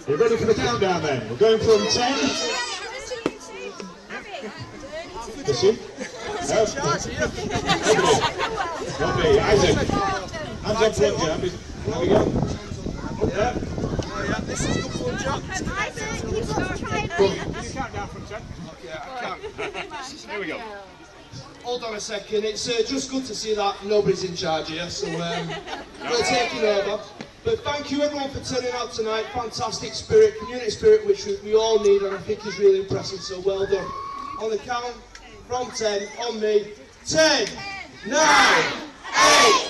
You ready for the countdown then? We're going from 10. Is she? No. Lovely. Isaac. Hands up front, yeah. There we go. Yeah. This is good for John. Isaac, you've got to try and Can you count down from 10? Yeah, I can. Here we go. Hold on a second, it's just good to see that nobody's in charge here, so we're taking over. But thank you everyone for turning out tonight. Fantastic spirit, community spirit, which we all need, and I think is really impressive, so well done. On the count, from 10, on me, 10, 9, 8,